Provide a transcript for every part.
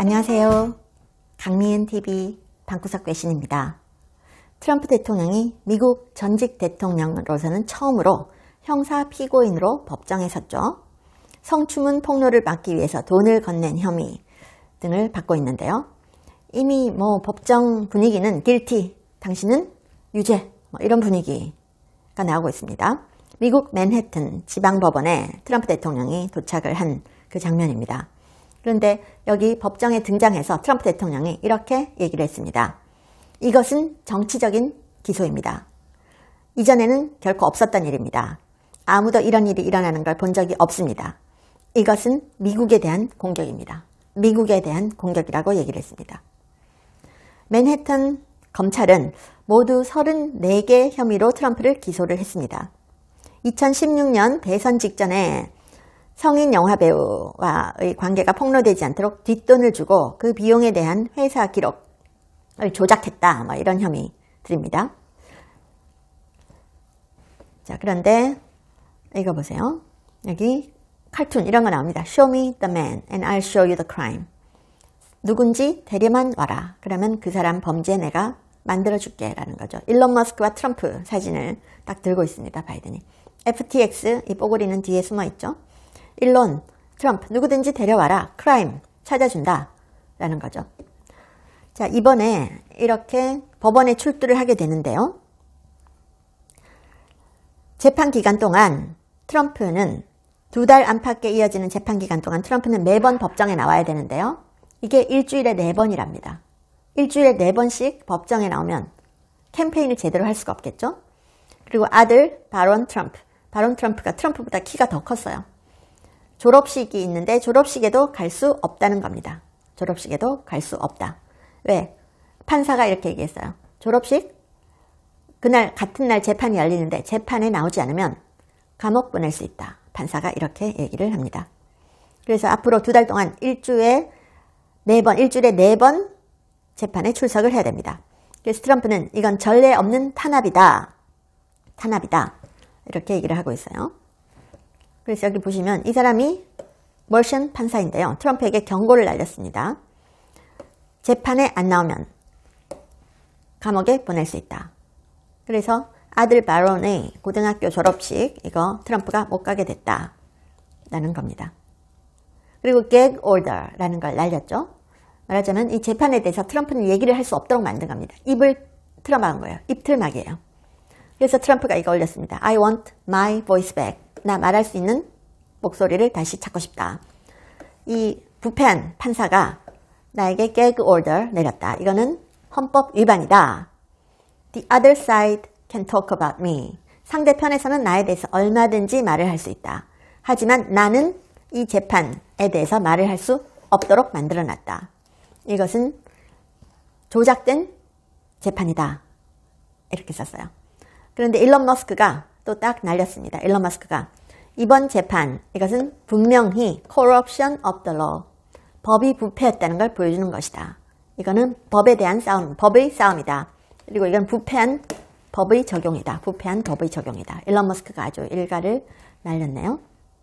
안녕하세요. 강미은TV 방구석 외신입니다. 트럼프 대통령이 미국 전직 대통령으로서는 처음으로 형사 피고인으로 법정에 섰죠. 성추문 폭로를 막기 위해서 돈을 건넨 혐의 등을 받고 있는데요. 이미 법정 분위기는 guilty, 당신은 유죄, 이런 분위기가 나오고 있습니다. 미국 맨해튼 지방법원에 트럼프 대통령이 도착을 한 그 장면입니다. 그런데 여기 법정에 등장해서 트럼프 대통령이 이렇게 얘기를 했습니다. 이것은 정치적인 기소입니다. 이전에는 결코 없었던 일입니다. 아무도 이런 일이 일어나는 걸 본 적이 없습니다. 이것은 미국에 대한 공격입니다. 미국에 대한 공격이라고 얘기를 했습니다. 맨해튼 검찰은 모두 34개 혐의로 트럼프를 기소를 했습니다. 2016년 대선 직전에 성인 영화배우와의 관계가 폭로되지 않도록 뒷돈을 주고 그 비용에 대한 회사 기록을 조작했다. 이런 혐의들입니다. 자, 그런데 이거 보세요. 여기 칼툰 이런 거 나옵니다. Show me the man and I'll show you the crime. 누군지 데려만 와라. 그러면 그 사람 범죄 내가 만들어줄게 라는 거죠. 일론 머스크와 트럼프 사진을 딱 들고 있습니다. 바이든이. FTX 이 뽀글이는 뒤에 숨어 있죠. 일론, 트럼프 누구든지 데려와라. 크라임 찾아준다 라는 거죠. 자, 이번에 이렇게 법원에 출두를 하게 되는데요. 재판 기간 동안 트럼프는 2달 안팎에 이어지는 재판 기간 동안 트럼프는 매번 법정에 나와야 되는데요. 이게 일주일에 4번이랍니다. 일주일에 4번씩 법정에 나오면 캠페인을 제대로 할 수가 없겠죠. 그리고 아들 바론 트럼프가 트럼프보다 키가 더 컸어요. 졸업식이 있는데 졸업식에도 갈 수 없다는 겁니다. 졸업식에도 갈 수 없다. 왜? 판사가 이렇게 얘기했어요. 졸업식? 그날 같은 날 재판이 열리는데 재판에 나오지 않으면 감옥 보낼 수 있다. 판사가 이렇게 얘기를 합니다. 그래서 앞으로 2달 동안 일주일에 4번 재판에 출석을 해야 됩니다. 그래서 트럼프는 이건 전례 없는 탄압이다. 이렇게 얘기를 하고 있어요. 그래서 여기 보시면 이 사람이 멀션 판사인데요. 트럼프에게 경고를 날렸습니다. 재판에 안 나오면 감옥에 보낼 수 있다. 그래서 아들 바론의 고등학교 졸업식 이거 트럼프가 못 가게 됐다라는 겁니다. 그리고 gag order라는 걸 날렸죠. 말하자면 이 재판에 대해서 트럼프는 얘기를 할 수 없도록 만든 겁니다. 입을 틀어막은 거예요. 입 틀막이에요. 그래서 트럼프가 이거 올렸습니다. I want my voice back. 나 말할 수 있는 목소리를 다시 찾고 싶다. 이 부패한 판사가 나에게 gag order 내렸다. 이거는 헌법 위반이다. The other side can talk about me. 상대편에서는 나에 대해서 얼마든지 말을 할 수 있다. 하지만 나는 이 재판에 대해서 말을 할 수 없도록 만들어놨다. 이것은 조작된 재판이다. 이렇게 썼어요. 그런데 일론 머스크가 또 딱 날렸습니다. 일론 머스크가 이번 재판 이것은 분명히 corruption of the law. 법이 부패했다는 걸 보여주는 것이다. 이거는 법에 대한 싸움, 법의 싸움이다. 그리고 이건 부패한 법의 적용이다. 부패한 법의 적용이다. 일론 머스크가 아주 일가를 날렸네요.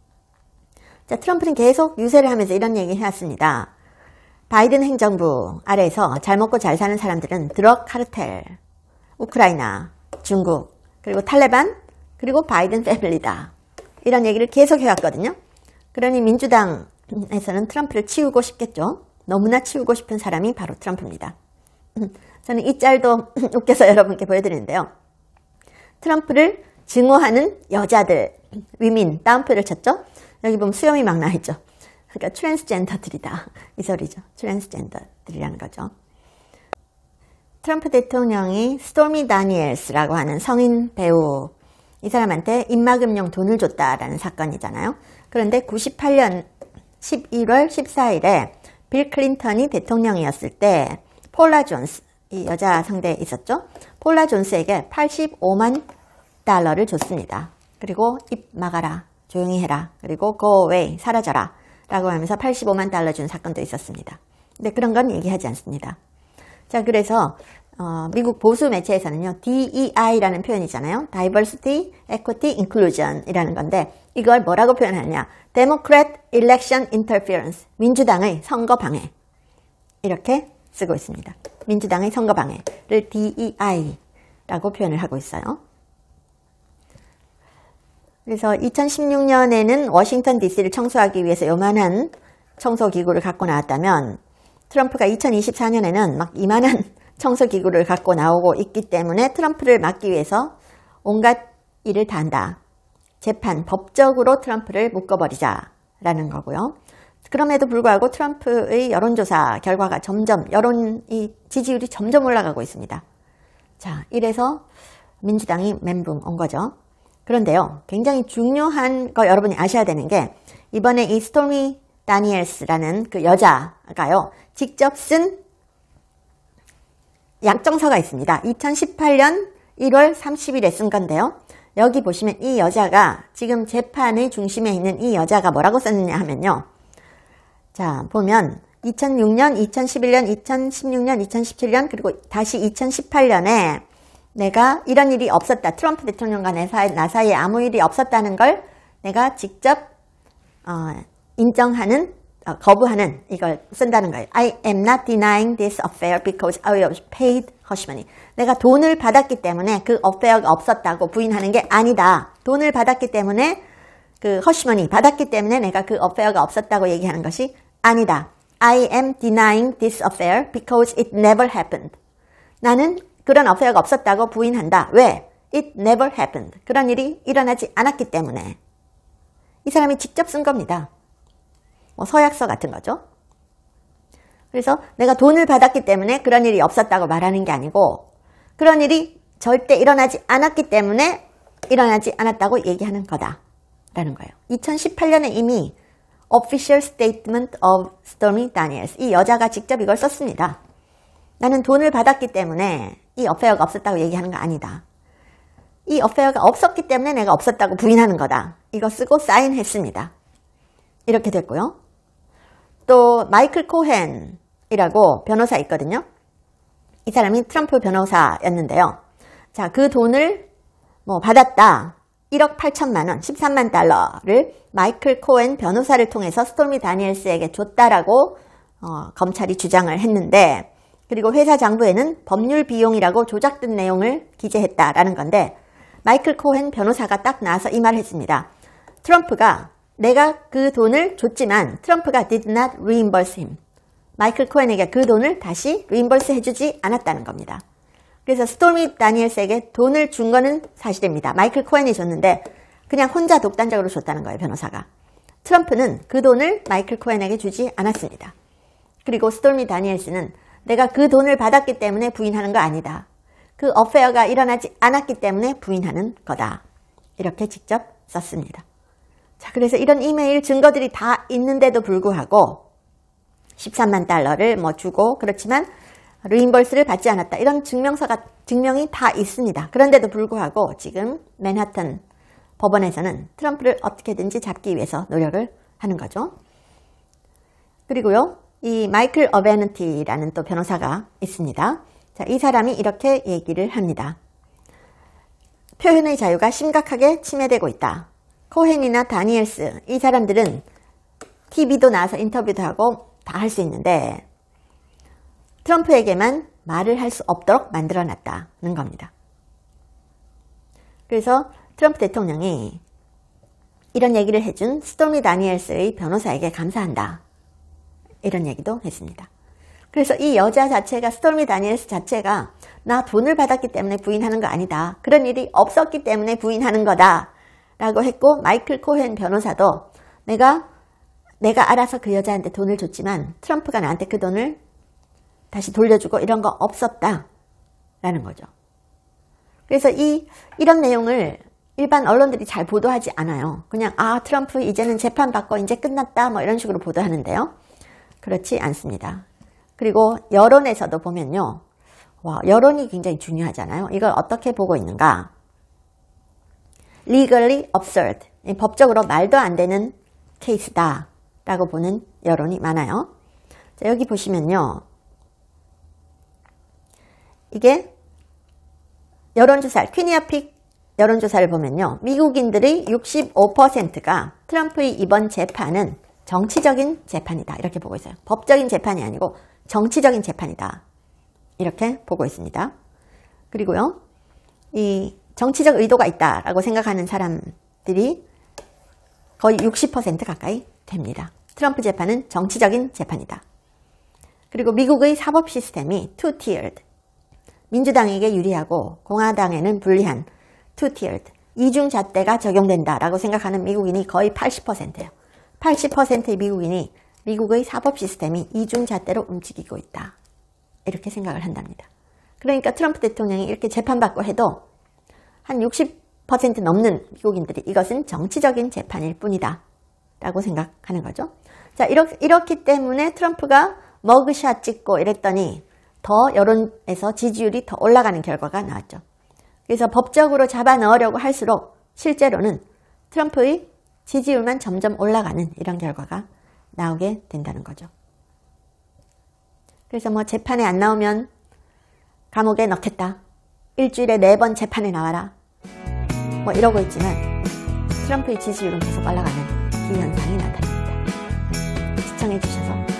자, 트럼프는 계속 유세를 하면서 이런 얘기 해왔습니다. 바이든 행정부 아래에서 잘 먹고 잘 사는 사람들은 드럭 카르텔, 우크라이나, 중국, 그리고 탈레반, 그리고 바이든 패밀리다. 이런 얘기를 계속 해왔거든요. 그러니 민주당에서는 트럼프를 치우고 싶겠죠. 너무나 치우고 싶은 사람이 바로 트럼프입니다. 저는 이 짤도 웃겨서 여러분께 보여드리는데요. 트럼프를 증오하는 여자들, 위민, 따옴표를 쳤죠. 여기 보면 수염이 막 나있죠. 그러니까 트랜스젠더들이다. 이 소리죠. 트랜스젠더들이라는 거죠. 트럼프 대통령이 스토미 다니엘스라고 하는 성인 배우 이 사람한테 입막음용 돈을 줬다라는 사건이잖아요. 그런데 98년 11월 14일에 빌 클린턴이 대통령이었을 때 폴라 존스, 이 여자 상대 있었죠. 폴라 존스에게 85만 달러를 줬습니다. 그리고 입 막아라, 조용히 해라, 그리고 go away, 사라져라 라고 하면서 85만 달러 준 사건도 있었습니다. 근데 그런 건 얘기하지 않습니다. 자, 그래서 미국 보수 매체에서는요, DEI라는 표현이잖아요. Diversity, Equity, Inclusion 이라는 건데 이걸 뭐라고 표현하느냐. Democrat Election Interference, 민주당의 선거 방해. 이렇게 쓰고 있습니다. 민주당의 선거방해를 DEI라고 표현을 하고 있어요. 그래서 2016년에는 워싱턴 DC를 청소하기 위해서 요만한 청소기구를 갖고 나왔다면 트럼프가 2024년에는 막 이만한 청소기구를 갖고 나오고 있기 때문에 트럼프를 막기 위해서 온갖 일을 다 한다. 재판, 법적으로 트럼프를 묶어버리자라는 거고요. 그럼에도 불구하고 트럼프의 여론조사 결과가 점점 지지율이 점점 올라가고 있습니다. 자, 이래서 민주당이 멘붕 온 거죠. 그런데요, 굉장히 중요한 거 여러분이 아셔야 되는 게 이번에 이 스토미 다니엘스라는 그 여자가요, 직접 쓴 약정서가 있습니다. 2018년 1월 30일에 쓴 건데요. 여기 보시면 이 여자가 지금 재판의 중심에 있는 이 여자가 뭐라고 썼느냐 하면요. 자, 보면 2006년, 2011년, 2016년, 2017년 그리고 다시 2018년에 내가 이런 일이 없었다. 트럼프 대통령과 나 사이에 아무 일이 없었다는 걸 내가 직접 인정하는, 거부하는 이걸 쓴다는 거예요. I am not denying this affair because I was paid hush money. 내가 돈을 받았기 때문에 그 affair가 없었다고 부인하는 게 아니다. 돈을 받았기 때문에 그 hush money 받았기 때문에 내가 그 affair가 없었다고 얘기하는 것이 아니다. I am denying this affair because it never happened. 나는 그런 affair가 없었다고 부인한다. 왜? It never happened. 그런 일이 일어나지 않았기 때문에. 이 사람이 직접 쓴 겁니다. 뭐 서약서 같은 거죠. 그래서 내가 돈을 받았기 때문에 그런 일이 없었다고 말하는 게 아니고 그런 일이 절대 일어나지 않았기 때문에 일어나지 않았다고 얘기하는 거다라는 거예요. 2018년에 이미 Official Statement of Stormy Daniels, 이 여자가 직접 이걸 썼습니다. 나는 돈을 받았기 때문에 이 어페어가 없었다고 얘기하는 거 아니다. 이 어페어가 없었기 때문에 내가 없었다고 부인하는 거다. 이거 쓰고 사인했습니다. 이렇게 됐고요. 또 마이클 코헨이라고 변호사 있거든요. 이 사람이 트럼프 변호사였는데요. 자, 그 돈을 받았다. 1억 8천만 원, 13만 달러를 마이클 코헨 변호사를 통해서 스토미 다니엘스에게 줬다라고 검찰이 주장을 했는데, 그리고 회사 장부에는 법률 비용이라고 조작된 내용을 기재했다라는 건데, 마이클 코헨 변호사가 딱 나와서 이 말을 했습니다. 트럼프가 내가 그 돈을 줬지만 트럼프가 did not reimburse him. 마이클 코헨에게 그 돈을 다시 reimburse 해주지 않았다는 겁니다. 그래서 스토미 다니엘스에게 돈을 준 거는 사실입니다. 마이클 코헨이 줬는데 그냥 혼자 독단적으로 줬다는 거예요, 변호사가. 트럼프는 그 돈을 마이클 코헨에게 주지 않았습니다. 그리고 스토미 다니엘스는 내가 그 돈을 받았기 때문에 부인하는 거 아니다. 그 어페어가 일어나지 않았기 때문에 부인하는 거다. 이렇게 직접 썼습니다. 자, 그래서 이런 이메일 증거들이 다 있는데도 불구하고 13만 달러를 주고 그렇지만 리임버스를 받지 않았다. 이런 증명이 다 있습니다. 그런데도 불구하고 지금 맨하튼 법원에서는 트럼프를 어떻게든지 잡기 위해서 노력을 하는 거죠. 그리고요, 이 마이클 어베너티라는 또 변호사가 있습니다. 자, 이 사람이 이렇게 얘기를 합니다. 표현의 자유가 심각하게 침해되고 있다. 코헨이나 다니엘스, 이 사람들은 TV도 나와서 인터뷰도 하고 다 할 수 있는데 트럼프에게만 말을 할 수 없도록 만들어놨다는 겁니다. 그래서 트럼프 대통령이 이런 얘기를 해준 스토미 다니엘스의 변호사에게 감사한다. 이런 얘기도 했습니다. 그래서 이 여자 자체가, 스토미 다니엘스 자체가 나 돈을 받았기 때문에 부인하는 거 아니다. 그런 일이 없었기 때문에 부인하는 거다. 라고 했고, 마이클 코헨 변호사도 내가 알아서 그 여자한테 돈을 줬지만 트럼프가 나한테 그 돈을 다시 돌려주고 이런 거 없었다. 라는 거죠. 그래서 이런 내용을 일반 언론들이 잘 보도하지 않아요. 그냥 트럼프 이제는 재판받고 이제 끝났다 이런 식으로 보도하는데요. 그렇지 않습니다. 그리고 여론에서도 보면요. 여론이 굉장히 중요하잖아요. 이걸 어떻게 보고 있는가? legally absurd. 법적으로 말도 안 되는 케이스다. 라고 보는 여론이 많아요. 자, 여기 보시면요. 이게 여론조사, 퀴니아픽 여론조사를 보면요. 미국인들의 65%가 트럼프의 이번 재판은 정치적인 재판이다. 이렇게 보고 있어요. 법적인 재판이 아니고 정치적인 재판이다. 이렇게 보고 있습니다. 그리고요, 이 정치적 의도가 있다라고 생각하는 사람들이 거의 60% 가까이 됩니다. 트럼프 재판은 정치적인 재판이다. 그리고 미국의 사법 시스템이 two-tiered, 민주당에게 유리하고 공화당에는 불리한 two-tiered, 이중잣대가 적용된다라고 생각하는 미국인이 거의 80%예요. 80%의 미국인이 미국의 사법 시스템이 이중잣대로 움직이고 있다. 이렇게 생각을 한답니다. 그러니까 트럼프 대통령이 이렇게 재판받고 해도 한 60% 넘는 미국인들이 이것은 정치적인 재판일 뿐이다 라고 생각하는 거죠. 자, 이렇기 때문에 트럼프가 머그샷 찍고 이랬더니 더 여론에서 지지율이 더 올라가는 결과가 나왔죠. 그래서 법적으로 잡아 넣으려고 할수록 실제로는 트럼프의 지지율만 점점 올라가는 이런 결과가 나오게 된다는 거죠. 그래서 뭐 재판에 안 나오면 감옥에 넣겠다. 일주일에 4번 재판에 나와라. 뭐 이러고 있지만 트럼프의 지지율은 계속 올라가는 기현상이 나타납니다. 시청해 주셔서